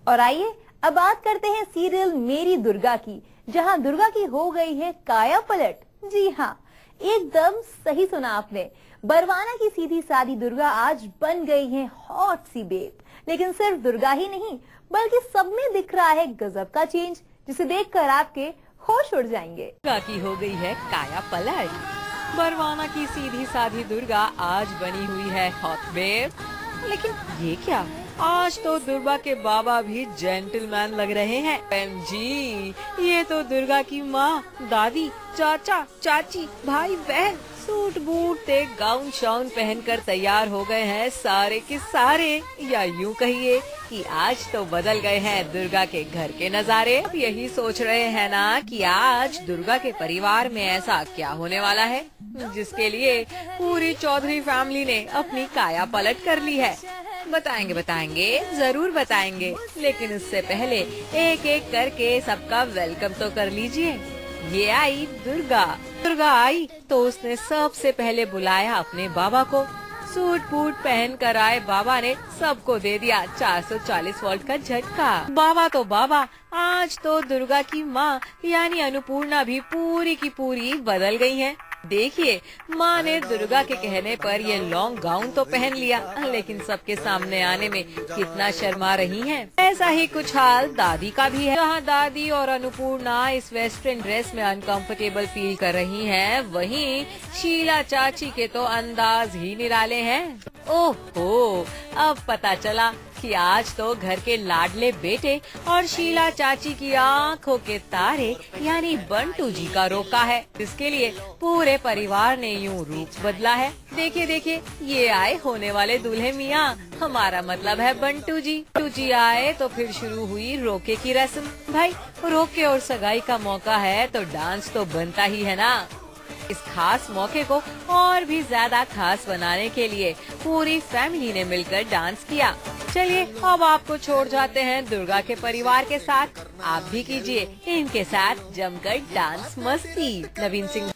और आइए अब बात करते हैं सीरियल मेरी दुर्गा की, जहां दुर्गा की हो गई है काया पलट। जी हाँ, एकदम सही सुना आपने। बरवाना की सीधी सादी दुर्गा आज बन गई है हॉट सी बेब। लेकिन सिर्फ दुर्गा ही नहीं, बल्कि सब में दिख रहा है गजब का चेंज, जिसे देखकर आपके होश उड़ जाएंगे। दुर्गा की हो गई है काया पलट। बरवाना की सीधी सादी दुर्गा आज बनी हुई है हॉट बेब। लेकिन ये क्या, आज तो दुर्गा के बाबा भी जेंटलमैन लग रहे हैं। जी, ये तो दुर्गा की माँ, दादी, चाचा, चाची, भाई बहन सूट बूट ते गाउन शाउन पहनकर तैयार हो गए हैं सारे के सारे। या यूं कहिए कि आज तो बदल गए हैं दुर्गा के घर के नजारे। अब यही सोच रहे हैं ना कि आज दुर्गा के परिवार में ऐसा क्या होने वाला है जिसके लिए पूरी चौधरी फैमिली ने अपनी काया पलट कर ली है। बताएंगे, जरूर बताएंगे, लेकिन उससे पहले एक एक करके सबका वेलकम तो कर लीजिए। ये आई दुर्गा आई तो उसने सबसे पहले बुलाया अपने बाबा को। सूट बूट पहन कर आए बाबा ने सबको दे दिया 440 वोल्ट का झटका। बाबा तो बाबा, आज तो दुर्गा की माँ यानी अन्नपूर्णा भी पूरी की पूरी बदल गई हैं। देखिए, माँ ने दुर्गा के कहने पर ये लॉन्ग गाउन तो पहन लिया, लेकिन सबके सामने आने में कितना शर्मा रही हैं। ऐसा ही कुछ हाल दादी का भी है। जहाँ दादी और अन्नपूर्णा इस वेस्टर्न ड्रेस में अनकंफर्टेबल फील कर रही हैं, वहीं शीला चाची के तो अंदाज ही निराले हैं। ओहो, अब पता चला कि आज तो घर के लाडले बेटे और शीला चाची की आंखों के तारे यानी बंटू जी का रोका है। इसके लिए पूरे परिवार ने यूं रूप बदला है। देखिए, ये आए होने वाले दूल्हे मियाँ, हमारा मतलब है बंटू जी आए तो फिर शुरू हुई रोके की रस्म। भाई, रोके और सगाई का मौका है तो डांस तो बनता ही है ना। इस खास मौके को और भी ज्यादा खास बनाने के लिए पूरी फैमिली ने मिलकर डांस किया। चलिए, अब आपको छोड़ जाते हैं दुर्गा के परिवार के साथ। आप भी कीजिए इनके साथ जमकर डांस मस्ती। नवीन सिंह